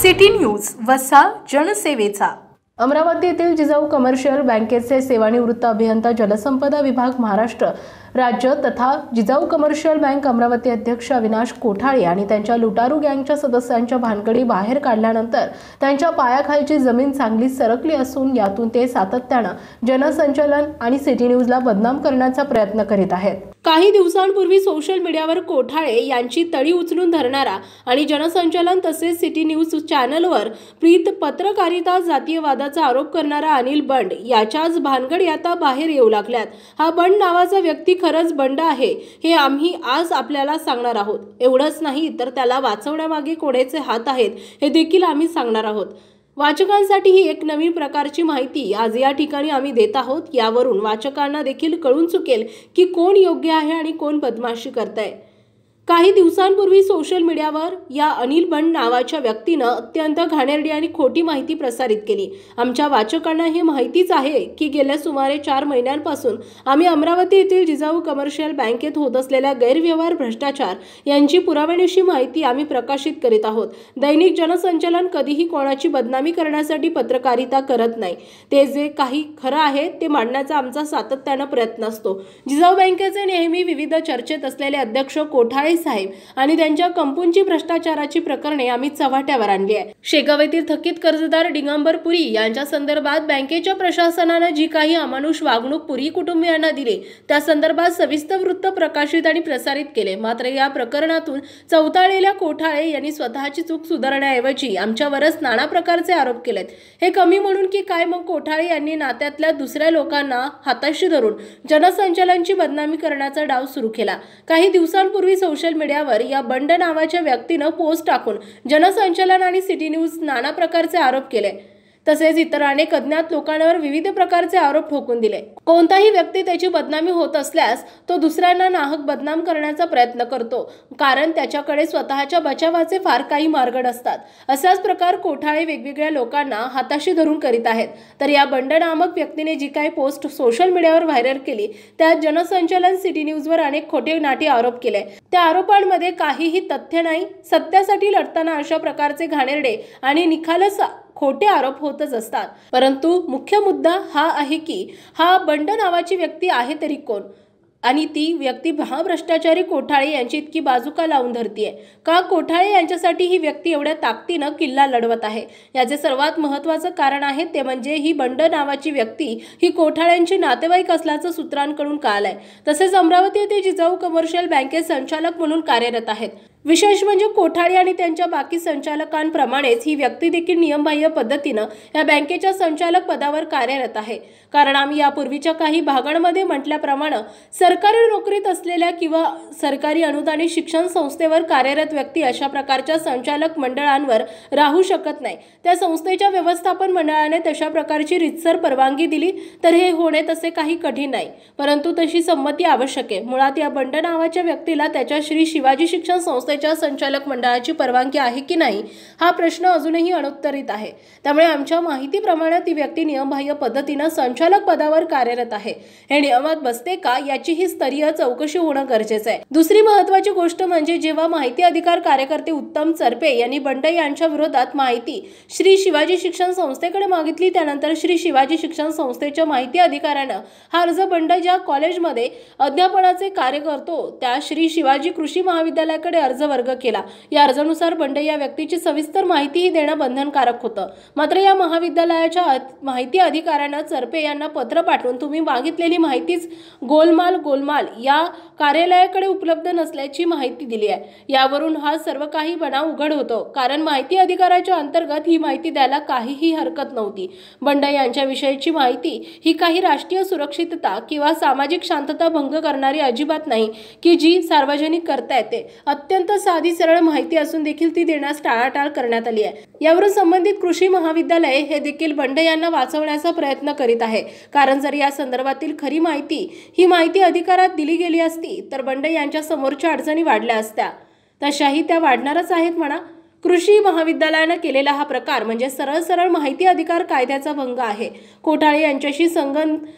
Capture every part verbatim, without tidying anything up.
City news वसा जनसेवेचा। अमरावती येथील Jijau commercial बँकेचे सेवानिवृत्त अभियंता जलसंपदा विभाग महाराष्ट्र राज्य तथा जिजाऊ कमर्शियल बँक अमरावती अध्यक्ष अविनाश कोठाळे आणि त्यांच्या लुटारू गँगच्या सदस्यांच्या भानगडी बाहेर काढल्यानंतर त्यांच्या पायाखालची जमीन चांगली सरकली असून यातून ते सातत्याने जनसंचालन आणि सिटी न्यूजला बदनाम करण्याचा प्रयत्न करीत आहेत। काही दिवसांपूर्वी सोशल मीडियावर कोठाळे यांची तळी उचलून धरणारा आणि जनसंचालन तसेच सिटी न्यूज चॅनलवर प्रीत पत्रकारिता जातीयवादाचा आरोप करणारा अनिल बंड याच्याच भानगडी आता बाहेर येऊ लागल्यात। हा बंड नावाचा व्यक्ती खरंच बंड आहे हे आम्ही आज आपल्याला सांगणार आहोत। एवढंच नाही तर त्याला वाचवण्यामागे कोणाचे हात आहेत हे देखील आम्ही सांगणार आहोत। वाचकांसाठी ही एक नवीन प्रकारची माहिती आज या ठिकाणी आम्ही देत आहोत। यावरून वाचकांना देखील कळून चुकेल की कोण योग्य आहे आणि कोण बदमाशी करतंय। काही दिवसांपूर्वी सोशल मीडियावर या अनिल बंड नावाच्या व्यक्तीने अत्यंत घाणेरडी आणि खोटी माहिती प्रसारित केली। आमच्या वाचकांना हे माहितीच आहे की गेल्या सुमारे चार महिन्यांपासून आम्ही अमरावती येथील जिजाऊ कमर्शियल बँकेत होत असलेल्या गैरव्यवहार भ्रष्टाचार यांची पुराव्यानिशी माहिती आम्ही प्रकाशित करीत आहोत। दैनिक जनसंचालन कधीही कोणाची बदनामी करण्यासाठी पत्रकारिता करत नाही। ते जे काही खरं आहे ते मांडण्याचा आमचा सातत्याने प्रयत्न असतो। जिजाऊ बँकेचे नेहमी विविध चर्चेत असलेले अध्यक्ष कोठाळे साहेब आणि त्यांच्या कंपनीची भ्रष्टाचाराची प्रकरणे आम्ही चव्हाट्यावर आणली आहे। शेगाव येथील थकीत कर्जदार दिगंबर पुरी यांच्या संदर्भात बँकेच्या प्रशासनाने जी काही अमानुष वागणूक पुरी कुटुंबियांना दिली त्या संदर्भात सविस्तर वृत्त प्रकाशित आणि प्रसारित केले। मात्र या प्रकरणातून चौताळलेल्या कोठाळे यांनी स्वतःची चूक सुधारण्याऐवजी आमच्यावरच नाना प्रकारचे आरोप केलेत। हे कमी म्हणून की काय मग कोठाळे यांनी नात्यातल्या दुसऱ्या लोकांना हाताशी धरून जनसंचालनाची बदनामी करण्याचा डाव सुरू केला। काही दिवसांपूर्वी सोशल मीडियावर या बंड नावाच्या व्यक्तीने पोस्ट टाकून जनसंचालन आणि सिटी न्यूज नाना प्रकारचे आरोप केले। तसेच इतर अनेक अज्ञात लोकांवर विविध प्रकारचे आरोप ठोकून दिले। कोणताही व्यक्ती त्याची बदनामी होत असल्यास तो दुसऱ्यांना नाहक बदनाम करण्याचा प्रयत्न करतो, कारण त्याच्याकडे स्वतःच्या बचावाचे फार काही मार्ग नसतात। असाच प्रकार कोठाळे वेगवेगळ्या लोकांना हाताशी धरून करीत आहेत। तर या बंड नामक व्यक्तीने जी काही पोस्ट सोशल मीडियावर व्हायरल केली त्यात जनसंचालन सिटी न्यूजवर अनेक खोटे नाटी आरोप केले। त्या आरोपांमध्ये काहीही तथ्य नाही। सत्यासाठी लढताना अशा प्रकारचे घाणेरडे आणि निखालस खोटे आरोप होतच असतात। परंतु मुख्य मुद्दा हा आहे की हा बंड नावाची व्यक्ती आहे तरी कोण आणि ती व्यक्ती महाभ्रष्टाचारी कोठाळे यांची इतकी बाजू का लावून धरतीये का? कोठाळे यांच्यासाठी ही व्यक्ती एवढ्या ताकदीने किल्ला लढवत आहे याचे सर्वात महत्त्वाचं कारण आहे ते म्हणजे ही बंड नावाची व्यक्ती ही कोठाळ्यांची नातेवाईक असल्याचं सूत्रांकडून कळालंय। तसेच अमरावती येथे जिजाऊ कमर्शियल बँकेत संचालक म्हणून कार्यरत आहेत। विशेष म्हणजे कोठाळे आणि त्यांच्या बाकी संचालकांप्रमाणेच ही व्यक्ती देखील नियमबाह्य पद्धतीने या बँकेच्या संचालक पदावर कार्यरत आहे। कारण आम्ही यापूर्वीच्या काही भागांमध्ये म्हटल्याप्रमाणे सरकारी नोकरीत असलेल्या किंवा सरकारी अनुदानित शिक्षण संस्थेवर कार्यरत व्यक्ती अशा प्रकारच्या संचालक मंडळांवर राहू शकत नाही। त्या संस्थेच्या व्यवस्थापन मंडळाने तशा प्रकारची रितसर परवानगी दिली तर हे होणे तसे काही कठीण नाही, परंतु तशी संमती आवश्यक आहे। मुळात या बंड नावाच्या व्यक्तीला त्याच्या श्री शिवाजी शिक्षण संस्थेच्या संचालक मंडळाची परवानगी आहे की नाही हा प्रश्न अजूनही अनुत्तरित आहे। त्यामुळे आमच्या माहितीप्रमाणे ती व्यक्ती नियमबाह्य पद्धतीने संचालक पदावर कार्यरत आहे। हे नियमात बसते का याची ही स्तरीय चौकशी होणं गरजेचं आहे। दुसरी महत्त्वाची गोष्ट म्हणजे जेव्हा माहिती अधिकार कार्यकर्ते उत्तम चरपे यांनी बंड यांच्या विरोधात माहिती श्री शिवाजी शिक्षण संस्थेकडे मागितली त्यानंतर श्री शिवाजी शिक्षण संस्थेच्या माहिती अधिकाऱ्यानं हा अर्ज बंड ज्या कॉलेजमध्ये अध्यापनाचे कार्य करतो त्या श्री शिवाजी कृषी महाविद्यालयाकडे अर्ज वर्ग केला। या अर्जानुसार बंड या व्यक्तीची सविस्तर माहितीही देणं बंधनकारक होतं। मात्र या महाविद्यालयाच्या माहिती अधिकाऱ्यानं चरपे यांना पत्र पाठवून तुम्ही मागितलेली माहितीच गोलमाल गोलमाल या कार्यालयाकडे उपलब्ध नसल्याची माहिती दिली आहे। यावरून हा सर्व काही बनाव उघड होतो, कारण माहिती अधिकाराच्या अंतर्गत ही माहिती द्यायला काहीही हरकत नव्हती। बंड यांच्या विषयीची माहिती ही काही राष्ट्रीय सुरक्षितता किंवा सामाजिक शांतता भंग करणारी अजिबात नाही की जी सार्वजनिक करता येते। अत्यंत साधी सरळ माहिती असून देखील ती देण्यास टाळाटाळ करण्यात आली आहे। यावरून संबंधित कृषी महाविद्यालय हे देखील बंड यांना वाचवण्याचा प्रयत्न करीत आहे, कारण जर या संदर्भातील खरी माहिती ही माहिती अधिकारात दिली गेली असती तर बंड यांच्या समोरच्या अडचणी वाढल्या असत्या, तशाही त्या वाढणारच आहेत म्हणा। कृषी महाविद्यालयाने केलेला हा प्रकार म्हणजे सरळ सरळ माहिती अधिकार कायद्याचा भंग आहे। कोठाळे यांच्याशी संगन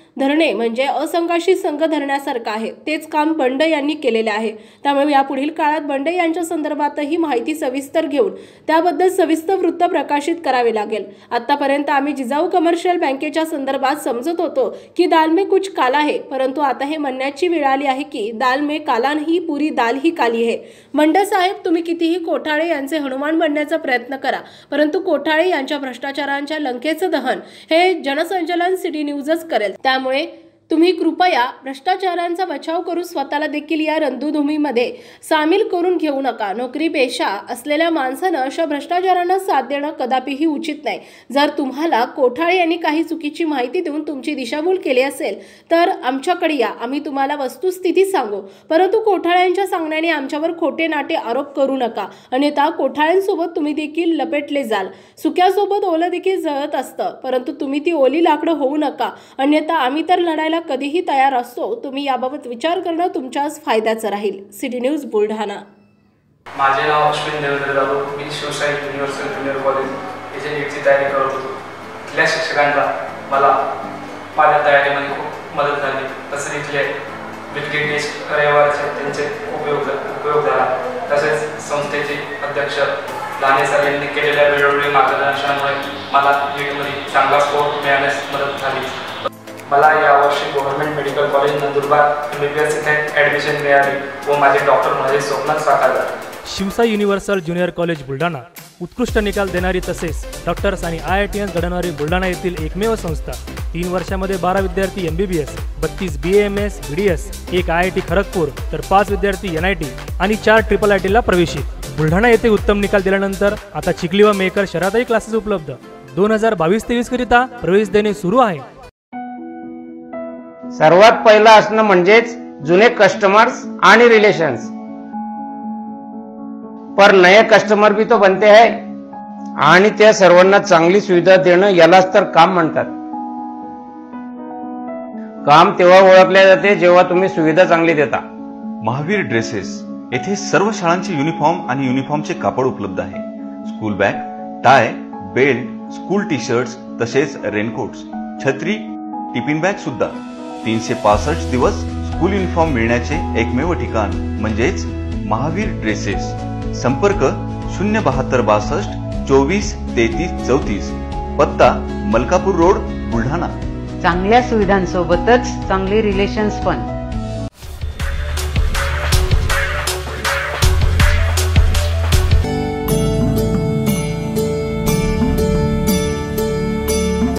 धरणे म्हणजे असंघाशी संघ धरण्यासारखं आहे, तेच काम बंड यांनी केलेले आहे। त्यामुळे यापुढील काळात बंड यांच्या संदर्भातही माहिती सविस्तर घेऊन त्याबद्दल सविस्तर वृत्त प्रकाशित करावे लागेल। आतापर्यंत आम्ही जिजाऊ कमर्शियल बँकेच्या संदर्भात समजत होतो की दाल में कुछ काला है, परंतु आता हे म्हणण्याची वेळ आली आहे की दाल में काला नाही, पुरी दाल ही काली है। बंड साहेब, तुम्ही कितीही कोठाळे यांचे हनुमान बनण्याचा प्रयत्न करा, परंतु कोठाळे यांच्या भ्रष्टाचारांच्या लंकेचं दहन हे जनसंचालन सिटी न्यूजच करेल। त्यामुळे तुम्ही कृपया भ्रष्टाचारांचा बचाव करून स्वतःला देखील या रणधुमाळीमध्ये सामील करून घेऊ नका। नोकरी पेशा असलेल्या माणसानं अशा भ्रष्टाचारांना साथ देणं कदापिही उचित नाही। जर तुम्हाला कोठाळे यांनी काही चुकीची माहिती देऊन तुमची दिशाभूल केली असेल तर आमच्याकडे या, आम्ही तुम्हाला वस्तुस्थिती सांगू, परंतु कोठाळ्यांच्या सांगण्याने आमच्यावर खोटे नाटे आरोप करू नका, अन्यथा कोठाळ्यांसोबत तुम्ही देखील लपेटले जाल। सुक्यासोबत ओलं देखील जळत असतं, परंतु तुम्ही ती ओली लाकडं होऊ नका, अन्यथा आम्ही तर लढायला कधीही तयार असतो। तुम्ही याबाबत विचार करणं तुमच्याच फायद्याचं राहील। City news Buldhana. माझे नाव अश्विन देवेंद्र जाधव, मी शिवशाही युनिव्हर्सल ज्युनियर कॉलेज येथे नीटची तयारी करत होतो। इथल्या शिक्षकांचा मला माझ्या तयारीमध्ये खूप मदत झाली। तसेच इथले विलगी टेस्ट रविवारचे त्यांचे उपयोग उपयोग झाला। तसेच संस्थेचे अध्यक्ष लाने सर यांनी केलेल्या वेळोवेळी मार्गदर्शनामुळे मला नीटमध्ये चांगला स्कोर मिळवण्यास मदत झाली। मला यावर्षी government medical college Nandurbar M B B S इथे ॲडमिशन मिळाली व माझे डॉक्टर माझे स्वप्न साकार झाले। Shivshahi universal junior college Buldhana उत्कृष्ट निकाल देणारी तसेच डॉक्टर्स आणि आय आय टी एस घडवणारी बुलढाणा येथील एकमेव संस्था। तीन वर्षामध्ये बारा विद्यार्थी एम बी बी एस, बत्तीस B M S, B D S, एक आय आय टी खरगपूर तर पाच विद्यार्थी एन आय टी आणि चार ट्रिपल आय टीला प्रवेशित। बुलढाणा येथे उत्तम निकाल दिल्यानंतर आता चिखली व मेकर शहरातही क्लासेस उपलब्ध। दोन हजार बावीस तेवीस करिता प्रवेश देणे सुरू आहे। सर्वात पहिला असणं म्हणजेच जुने कस्टमर्स आणि रिलेशन्स, पर नए कस्टमर भी तो बनते हैं आणि त्या सर्वांना चांगली सुविधा देणं यालाच तर काम म्हणतात। काम तेव्हा ओळखले जाते जेव्हा तुम्ही सुविधा चांगली देता। महावीर ड्रेसेस येथे सर्व शाळांचे युनिफॉर्म आणि युनिफॉर्मचे कापड उपलब्ध आहे। School bag, tie, belt, school T shirts तसेच रेनकोट्स, छत्री, टिफिन बॅग सुद्धा। तीनशे पासष्ट दिवस स्कूल युनिफॉर्म मिळण्याचे एकमेव ठिकाण म्हणजेच महावीर ड्रेसेस। संपर्क शून्य बहात्तर बासष्ट चोवीस तेहतीस चौतीस, पत्ता मलकापूर रोड बुलढाणा। चांगल्या सुविधांसोबतच चांगले रिलेशन्स पण।